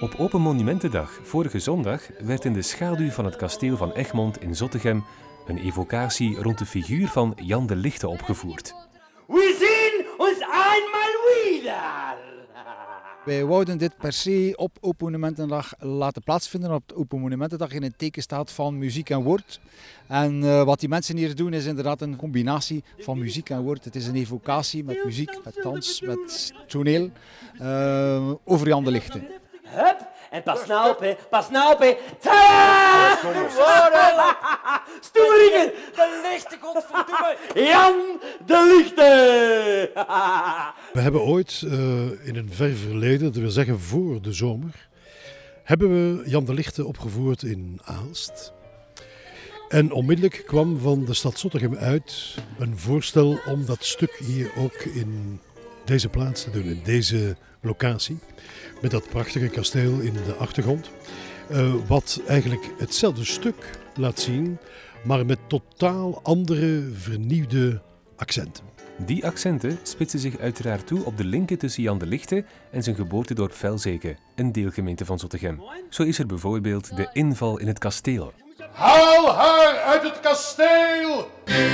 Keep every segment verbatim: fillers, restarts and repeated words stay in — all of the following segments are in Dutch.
Op Open Monumentendag, vorige zondag, werd in de schaduw van het kasteel van Egmond in Zottegem een evocatie rond de figuur van Jan de Lichte opgevoerd. We zien ons eenmaal weer! Wij wouden dit per se op Open Monumentendag laten plaatsvinden, op de Open Monumentendag in het teken staat van muziek en woord. En uh, wat die mensen hier doen is inderdaad een combinatie van muziek en woord. Het is een evocatie met muziek, met dans, met toneel, uh, over Jan de Lichte. Hup, en pas nou op, hè. Pas nou op, hè. Tadaa! Stoemeringen! De Lichte, godverdomme! Jan de Lichte! We hebben ooit uh, in een ver verleden, dat wil zeggen voor de zomer, hebben we Jan de Lichte opgevoerd in Aalst. En onmiddellijk kwam van de stad Zottegem uit een voorstel om dat stuk hier ook in deze plaats te doen, in deze locatie. Met dat prachtige kasteel in de achtergrond. Uh, wat eigenlijk hetzelfde stuk laat zien, maar met totaal andere vernieuwde accenten. Die accenten spitsen zich uiteraard toe op de linken tussen Jan de Lichte en zijn geboortedorp Velzeke, een deelgemeente van Zottegem. Zo is er bijvoorbeeld de inval in het kasteel. Haal haar uit het kasteel!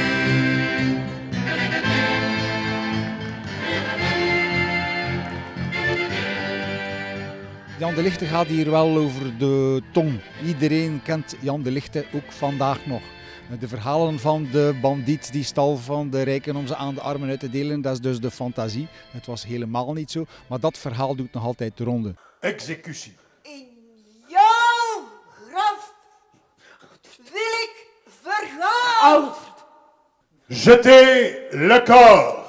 Jan de Lichte gaat hier wel over de tong. Iedereen kent Jan de Lichte, ook vandaag nog. De verhalen van de bandiet die stal van de rijken om ze aan de armen uit te delen, dat is dus de fantasie. Het was helemaal niet zo, maar dat verhaal doet nog altijd de ronde. Executie. In jouw graf wil ik vergaan. Jetez le corps!